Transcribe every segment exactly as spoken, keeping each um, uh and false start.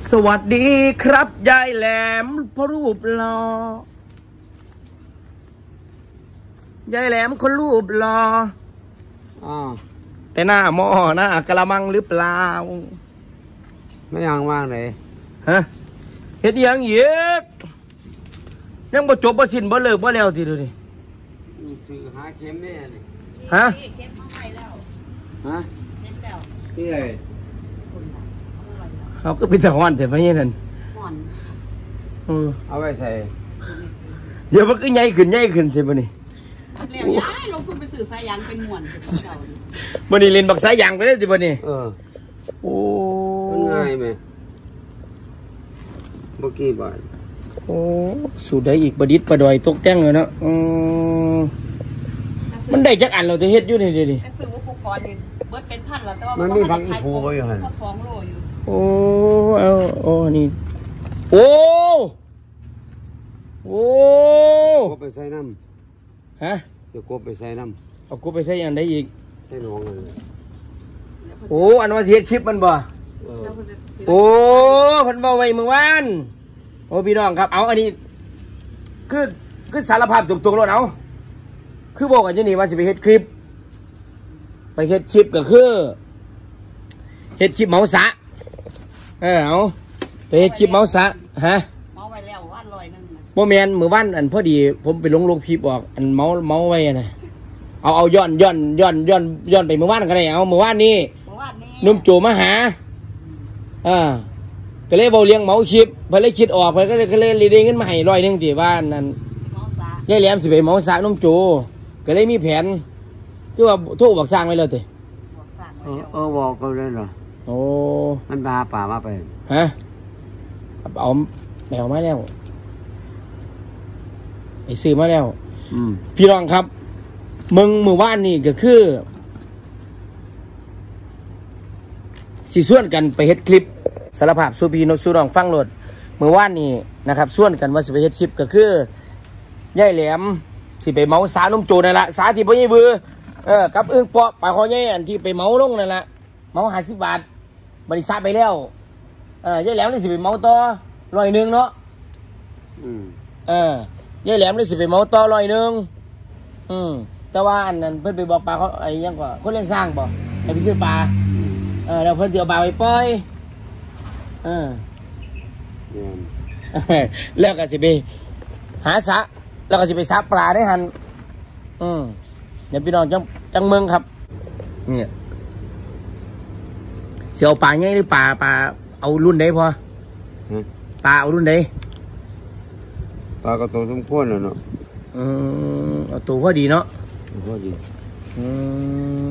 สวัสดีครับยายแหลมพรูปหล่อยายแหลมคนรูปหล่ออ๋อแต่หน้าหม้อหน้ากระมังหรือเปล่าไม่ยังว่างเลยฮะเฮ็ดยังเยอะยังบ่จบบ่สิ้นบ่เลิกบ่แล้วทีเดียวนี่สื่อหาเข็มเนี่ยนี่ฮะเข็มมาใหม่แล้วฮะเข็มแล้วนี่ไงเขาก็เป็นแต่หอนแต่ไม่ใช่นั่นเอาไว้ใส่เดี๋ยวมันก็ใหญ่ขึ้นใหญ่ขึ้นใช่ปะนี่แล้วย้ายลงทุนไปสื่อสายยางเป็นม้วนมันนี่เล่นบักสายยางไปได้สิปะนี่เออโอ้ง่ายไหมเมื่อกี้บ่ายโอ้สูดได้อีกประดิษฐ์ประดอยตกแต่งเลยเนาะอืมมันได้จักอันเราจะเฮ็ดอยู่นี่ดิซื้ออุปกรณ์นี่เบิดเป็นพันแล้วแต่ว่ามันมีพังอีโพไว้อยู่หันสองโลอยู่โอ้เอาโอ้นี่โอ้โอ้กบไปใส่น้ำฮะเดี๋ยวกบไปใส่น้ำเอากบไปใส่อย่างใดอีกใส่หนองเลยโอ้อันว่าเสียชิปมันบ่โอ้พันบ่ไว้เมื่อวานโอ้พี่น้องครับเอาอันนี้คือคือสารภาพตรงๆแล้วเอาคือบอกกันจะนี่ว่าจะไปเฮ็ดคลิปไปเฮ็ดคลิปก็คือเฮ็ดคลิปเมาสะเออเอาไปเฮ็ดคลิปเมาสะฮะเมาไว้แล้ววันลอยนึงโมเมนต์มือวันอันพอดีผมไปลงลงคลิปออกอันเมาเมาไว้นะเอาเอาย้อนย้อนย้อนย้อนย้อนไปมือวันก็ได้เอามือวันนี้นุ่มโจมาหาอ่าก็เลยเบาเลี้ยงเมาคลิปพอเลยคิดออกพอก็เลยก็เลยรีดเงินมาให้ร้อยหนึ่งที่ว่านั่นยายแหลมสิไปเมาสะนุ่มโจก็เลยมีแผนคือว่าโทรบอกสร้างไว้เลยเตะเออเออบอกกันเลยเหรอโอ้มันพาป่ามาไปฮะเอาแมวมาแล้วไปซื้อมาแล้วพี่รองครับมึงมือว่านนี่ก็คือสีส่วนกันไปเฮ็ดคลิปสารภาพสูพีนสูรองฟังโหลดมือว่านนี่นะครับส่วนกันว่าสิไปเฮ็ดคลิปก็คือยายแหลมสิไปเมาสานุ่มโจนั่นแหละสาที่พ่อใหญ่เบือเออกับอึ้งเปาะปลาคอใหญ่อันที่ไปเมาลงนั่นแหละเมาห้าสิบบาทบริษัทไปแล้วเออยายแหลมนี่สิไปเมาต่อร้อยหนึ่งเนาะเออยายแหลมนี่สิไปเมาต่อร้อยหนึ่งอืมแต่ว่าอันนั้นเพิ่นไปบอกปลาเขาไอ้ยังก็คนเลี้ยงสร้างบอกให้ไปซื้อปลาเออแล้วเพิ่นเดี๋ยวปลาไปปล่อยเออแล้วก็สิไปหาสะแล้วก็สิไปซับปลาได้หันอืมเดี๋ยวพี่น้องจังจังเมืองครับเนี่ยเสียวปลาไงหรือปลาปลาเอารุ่นใดพอปลาเอารุ่นใดปลากระโตสมควรเนาะอืมเอาตัวพอดีเนาะพอดีอืม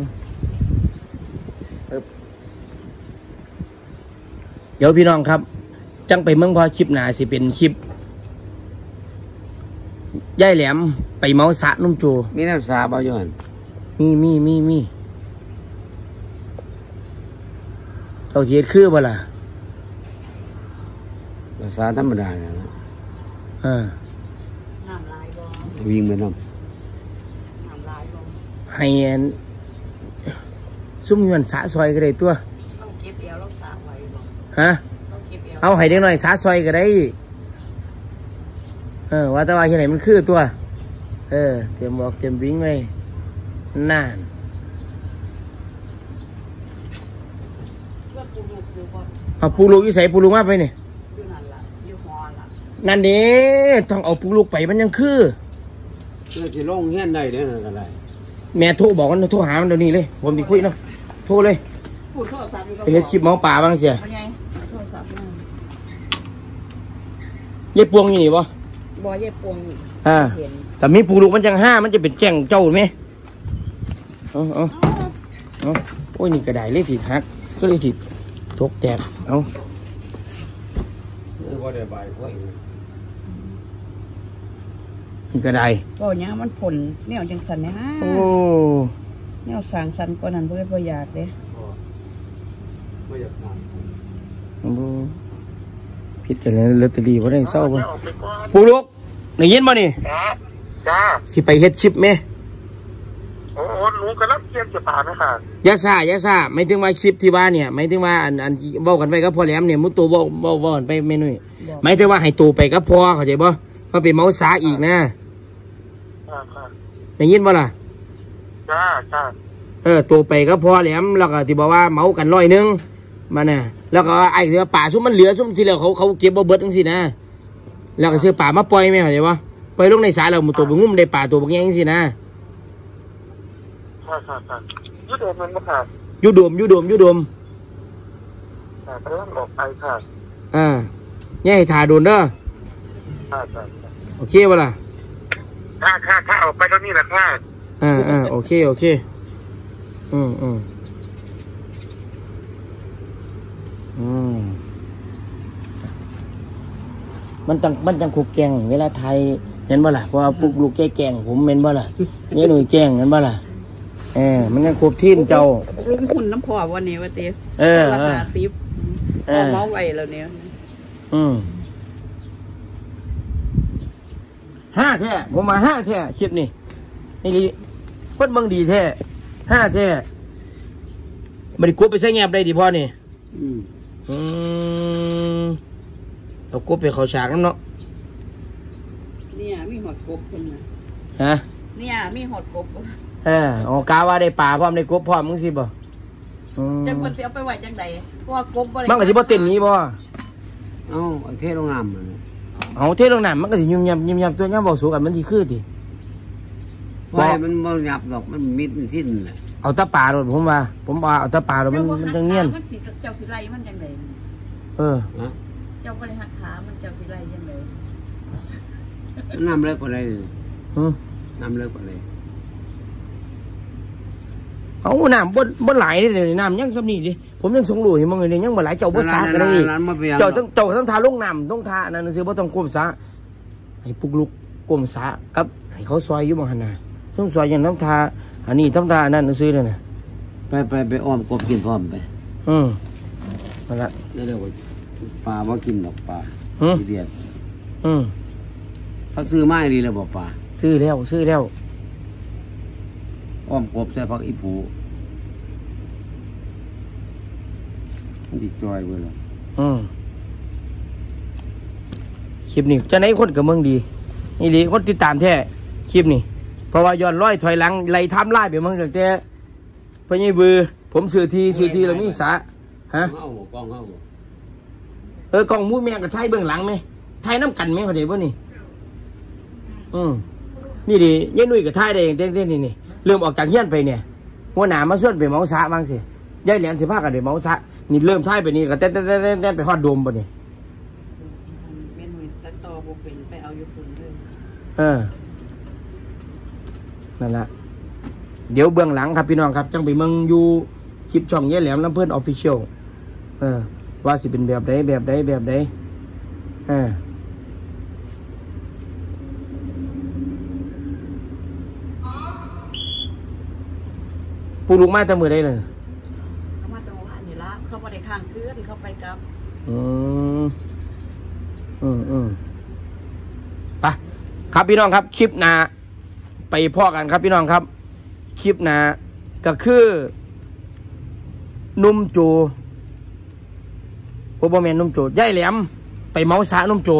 เดี๋ยวพี่น้องครับจังไปเมืองพอคลิปหนาสิเป็นคลิปยายแหลมไปเมาสะนุ่มโจมีน้ำสาบ่อยู่หั่นมีมีมีมีเจ้าเทียดคือบ่ล่ะน้ำสาธรรมดาเนี่ยนะอ่าน้ำลายบ่วิ่งไปน้ำน้ำลายบ่ให้ซุ่มยวนสะซอยก็ได้ตัวต้องเก็บเอวรักษาไว้บ่ฮะเอาให้เด็กหน่อยสะซอยก็ได้เออว่าแต่ว่าที่ไหนมันคือตัวเออเตรียมบอกเตรียมวิ่งไว้นานเอาปูลูกยี่ใส่ปูลูกมาไปเนี่ยนั่นดิต้องเอาปูลูกไปมันยังคือเพื่อจะลงเฮี้ยนได้เนี่ยอะไรแม่โทรบอกว่าโทรหามันเดี๋ยวนี้เลยผมติคุยเนาะโทรเลยไปเฮ็ดคลิปเมาป่าบ้างเสียยายปวงอยู่นี่บ่บ่ยายปวงอ่าแต่มีปูลูกมันจังห้ามันจะเป็นแจ้งเจ้าไหมเออเออเออโอ้ยนี่กระไดเลยถิดฮักก็เลยถิดทกแตกเอาก็ได้ใบกล้วยนี่กระไดก็เนี้ยมันผลแนวจังสันเนี่ยโอ้แนวสางสันกว่านั้นเพื่อประหยัดเลยไม่อยากสางผิดกันเลยลอตเตอรี่ว่าได้เศร้าป่ะปูลูกได้ยินป่ะนี่จ้าสิไปเฮ็ดชิปไหมโอ้รู้ผมกำลังเตรียมจะปาไหมค่ะยาซายาซาไม่ถึงว่าคลิปที่ว่าเนี่ยไม่ถึงว่าอันอันเว้ากันไปกับพ่อแหลมเนี่ยมุตโตเว้าเว้าเว้ากันไปเมนุ่ยไม่ถึงว่าให้ตูไปกับพ่อเข้าใจบ่เพราะเป็นเมาสาอีกนะค่ะค่ะได้ยินบ่ล่ะจ้าจ้าเออตูไปกับพ่อแหลมแล้วก็ที่บอกว่าเมากันร้อยนึงมาเนี่ยแล้วก็ไอ้ที่ว่าป่าซุ่มมันเหลือซุ่มที่แล้วเขาเขาเก็บบ่เบิดจังซี่นะแล้วก็ซื้อป่ามาปล่อยแม่เข้าใจบ่ปล่อยลงในสาแล้วมุตโตไปงุ้มได้ป่าตัวบางอย่างจังซี่นะค่ะค่ะค่ะยุดเดินมันมาค่ะอยู่โดมอยู่โดมอยู่โดมค่ะกำลังออกไปค่ะอ่าอย่าให้ถ่าโดนเด้อค่ะค่ะโอเคบ่ล่ะค่ะค่ะค่ะออกไปแล้วนี่แหละค่ะอ่าอ่าโอเคโอเคอืมอืมอืมมันจังมันจังคุกแกงเวลาไทยเห็นบ่ล่ะเพราะว่าปุ๊กลูกแกแกงผมเห็นบ่ล่ะนี่หนุ่ยแกงเห็นบ่ล่ะเออมันยังครบทีมเจ้ารุ่นหุ่นน้ำพอวันนี้ว่าเตี้ยเออราเออคาซิปเอพออเมาไว้แล้วเนี่ยอืมห้าแท้ผมมาห้าแท้คลิปนี่นี่ลิคนเมืองดีแท้ห้าแท้มันได้กบไปใส่แงบได้ดิพ่อนี่อืมอืมเอากบไปเขาฉากแล้วเนาะเนี่ยมีหอดกบคนน่ะฮะเนี่ยมีหอดกบเอออ๋อกาว่าได้ป่าพร้อมได้กบพร้อมมึงสิบ่อืมจังเพิ่นสิเอาไปไว้จังใดเพราะว่ากบบ่ได้มันก็สิบ่เต้นหนี้บ่เอ้าเอาเทศลงน้ำมันเอาเทลงน้ำมันก็สิยุ่มยำยุ่มยำตัวยำบอกสู้กันมันสิคือติไว้มันบ่หยับดอกมันมิดมันสิ้นแหละเอาแตะป่าโดดผมว่า ผมว่าเอาแตะป่าโดดมันมันจังเนียนมันสิเจ้าสิไล่มันจังใดเออฮะเจ้าบ่ได้หักขามันเจ้าสิไล่จังใดน้ำเลิกกว่าไรอืมน้ำเลิกกว่าไรเอาน้ำบ่บ่หลายเด้เดี๋ยวนี้น้ำยังสำนีดิผมยังสงรู้อยู่มึงเลยยังบ่หลายเจ้าบ่ซักกันเลยนั้นมาเปลี่ยนเจ้าต้องเจ้าต้องทาลงน้ำต้องทานั่นซื่อบ่ต้องก้มซะให้ปลุกลุกก้มซะกับให้เขาซอยอยู่บ่หั่นน่ะต้องซอยอย่างน้ำทาอันนี้ต้องทาอันนั้นซื่อนั่นน่ะไปไปไปอ้อมกบกินพร้อมไปอืมนั่นละเดี๋ยวๆปลาบ่กินดอกปลาหืมขี้เดียดอืมเขาซื้อไม้ดีแล้วบ่ปลาซื้อแล้วซื้อแล้วอ้อมกบใส่ผักอีปูมันติดจอยเว้ยล่ะอืมคลิปนี้จะไหนคนกับเมืองดีนี่ดีคนติดตามแท้คลิปนี้เพราะว่าย้อนร้อยถอยหลังไล่ทำไล่ไปเมืองตั้งแต่พญายบือผมสื่อทีสื่อทีแล้วมีสาฮะเฮาบ่กล้องเฮาบ่เออกล้องมูแม่กับไทยเบื้องหลังไหมไทยน้ำกันไหมเขาเดี๋ยวพวกนี้อืมนี่ดิยายนุ่ยกับไทยได้เองเต้นๆนี่นี่เริ่มออกจากเฮี้ยนไปเนี่ยหัวหน้ามาส่วนไปเมาสะบ้างสิยายแหลมสิพากันไปเมาสะนี่เริ่มไทยไปนี่ก็เต้นเต้นเต้นเต้นไปฮอดโดมปะนี่เมนูตัดต่อบ่เป็นไปเอาอยู่พุ่นเด้อเออนั่นแหละเดี๋ยวเบื้องหลังครับพี่น้องครับจังไปเมืองอยู่คลิปช่องยายแหลมน้ำเพื่อนออฟฟิเชียลเออว่าสิเป็นแบบใดแบบใดแบบใดเออปูลูกไม้ตะมือได้เลยเขามาตรงว่านี่ละเขาบ่ได้ข้างคืนเขาไปกับอืมอืมอืมไปครับพี่น้องครับคลิปหน้าไปพ่อกันครับพี่น้องครับคลิปหน้าก็คือนุ่มโจโอเบอร์แมนนุ่มโจย่ายแหลมไปเมาสานุ่มโจ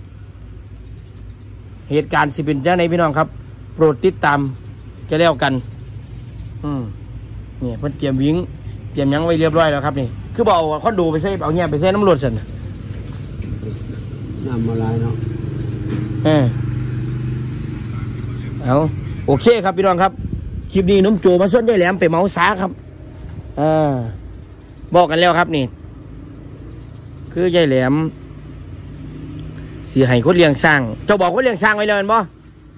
เหตุการณ์สิเป็นจังไหนพี่น้องครับโปรดติดตามจะแล้วกันอืมเนี่ยเพิ่นเตรียมวิ่งเตรียมหยังไว้เรียบร้อยแล้วครับนี่คือบอกเอาคอนโดไปใส่เอาเงี้ยไปใส่น้ำรถสันน่ะน้ำมาลายเนาะเออเอาโอเคครับพี่น้องครับคลิปนี้นุ่มโจมาส่วนยายแหลมไปเมาสาครับอ่าบอกกันแล้วครับนี่คือยายแหลมสีให้คนเลี้ยงสร้างเจ้าบอกคนเลี้ยงสร้างไว้แล้วเห็นบ่บอก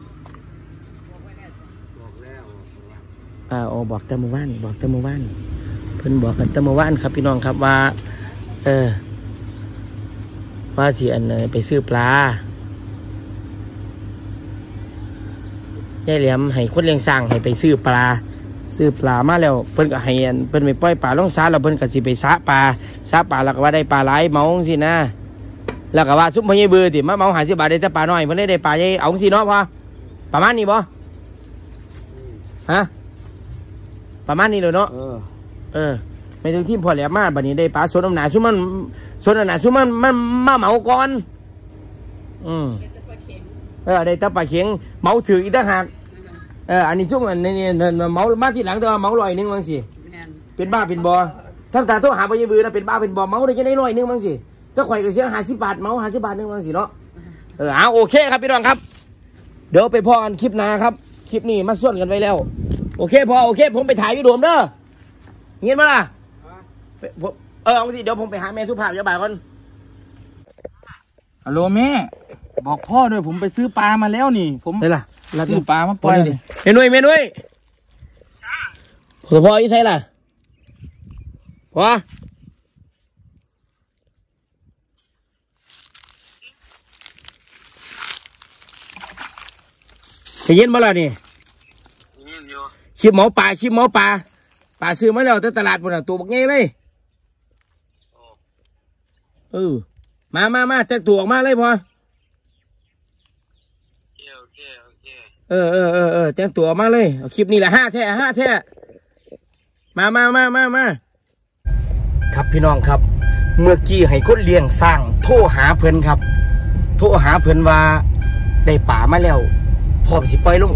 แล้วอ่าโอ้บอกแต่เมื่อวานบอกแต่เมื่อวานเพิ่นบอกกันแต่เมื่อวานครับพี่น้องครับว่าเออว่าสิอันเอ่อไปซื้อปลายายแหลมให้คนเลี้ยงสร้างให้ไปซื้อปลาซื้อปลามาแล้วเพิ่นก็ให้อันเพิ่นไปปล่อยปลาลงสาแล้วเพิ่นก็สิไปสะปลาสะปลาแล้วก็ว่าได้ปลาหลายเมาจังซี่นะแล้วก็ว่าซุมพญายเบือติมาเมาห้าสิบบาทได้แต่ปลาน้อยเพิ่นได้ได้ปลาใหญ่เอาจังซี่เนาะพ่อประมาณนี้บ่ฮะประมาณนี้เลยเนาะเออเออไม่ถึงทีมพอแหลมมาบัดนี้ได้ปลาสนน้ำหนาชุ่มมันสนน้ำหนาชุ่มมันมันมาเหมาก่อนอืมเออได้ตะปลาเข็งเหมาถืออีกต่างหากเอออันนี้ชุ่มอันนี้เหมามาที่หลังแต่ว่าเหมาลอยนึงมั้งสิเป็นบ้าเป็นบอทั้งตาโทษหาไปยืมนะเป็นบ้าเป็นบอเหมาได้แค่ได้ลอยนึงมั้งสิถ้าข่อยก็เสียห้าสิบบาทเหมาห้าสิบบาทนึงมั้งสิเนาะเออเอาโอเคครับพี่น้องครับเดี๋ยวไปพอกันคลิปหน้าครับคลิปนี้มาส่วนกันไว้แล้วโอเคพอโอเคผมไปถ่ายอยู่โดมเด้อเงี้ยมาล่ะเออเอาสิเดี๋ยวผมไปหาแม่สุภาพเจ้าบ่าวก่อนฮัลโหลแม่บอกพ่อด้วยผมไปซื้อปลามาแล้วนี่ผมได้ล่ะซื้อปลามาปล่อยดิเมนุ้ยเมนุ้ยพ่อพ่อยี่ใช่ล่ะพ่อจะเย็นมาแล้วนี่ชิบหมอปลาชิบหมอปลาปลาซื้อมาแล้วที่ตลาดปุ่นตัวบักเงี้ยเลยเออมามามาแต่งตัวออกมาเลยพอเออเออเออเออแต่งตัวออกมาเลยเอาคลิปนี้แหละห้าแท้ห้าแท้มามามามามาครับพี่น้องครับเมื่อกี้ให้คนเลี้ยงสร้างโทรหาเพิ่นครับโทรหาเพิ่นว่าได้ป่ามาแล้วพร้อมสิปล่อยลง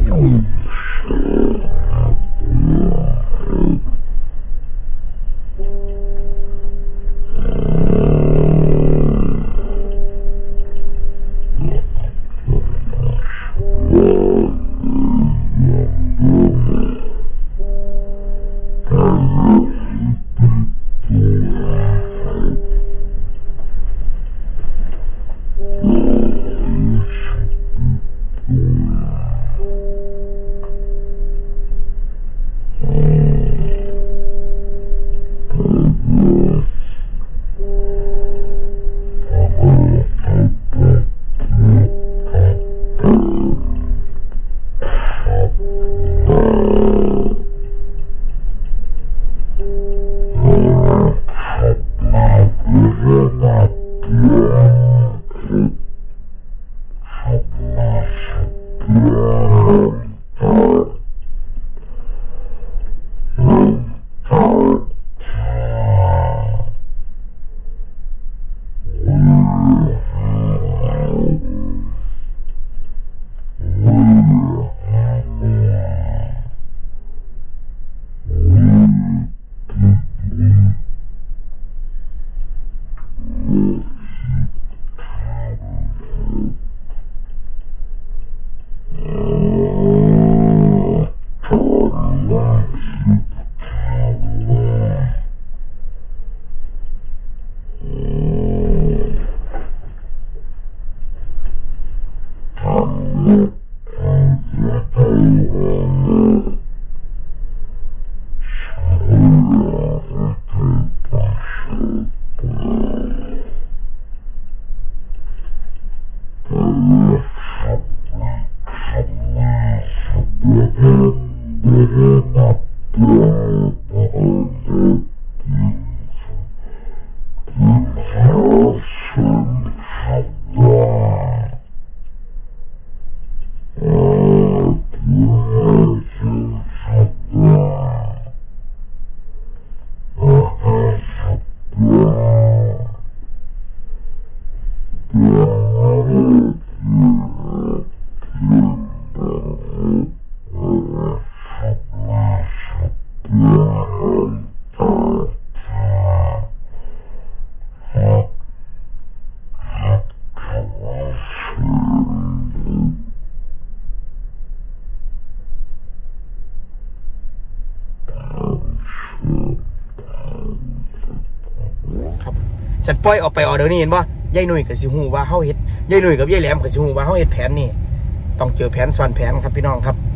ฉันปล่อยออกไปออเดอร์นี่เห็นป่ะยายหนุ่ยกับสิหูว่าเฮาเฮ็ดยายหนุ่ยกับยายแหลมกับสิหูว่าเฮาเฮ็ดแผนนี่ต้องเจอแผนซ้อนแผนครับพี่น้องครับ